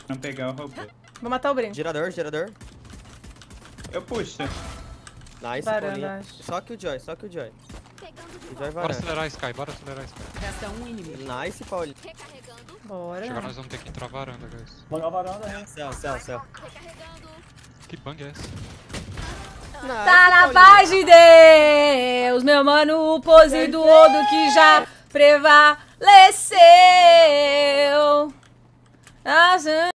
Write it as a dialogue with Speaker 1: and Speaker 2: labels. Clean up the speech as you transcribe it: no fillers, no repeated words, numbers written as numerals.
Speaker 1: Não pegar o robô.
Speaker 2: Vou matar o Brim.
Speaker 3: Gerador, gerador.
Speaker 1: Eu puxo.
Speaker 3: Nice,
Speaker 2: Varanda,
Speaker 3: bolinha.
Speaker 2: acho.
Speaker 3: Só que o Joy, só que o Joy. O Joy
Speaker 4: Bora
Speaker 3: varanda.
Speaker 4: acelerar a Sky, bora acelerar a Sky.
Speaker 5: Resta um inimigo.
Speaker 3: Nice, Paulinho.
Speaker 2: Bora.
Speaker 4: Chegar, nós vamos ter que entrar varanda, guys.
Speaker 6: Vou na varanda, né?
Speaker 3: Céu, céu, céu.
Speaker 4: Que bang é essa?
Speaker 3: Nice,
Speaker 2: Tá na
Speaker 3: Paulinho.
Speaker 2: paz de Deus, meu mano, o pose do Odo que já prevaleceu.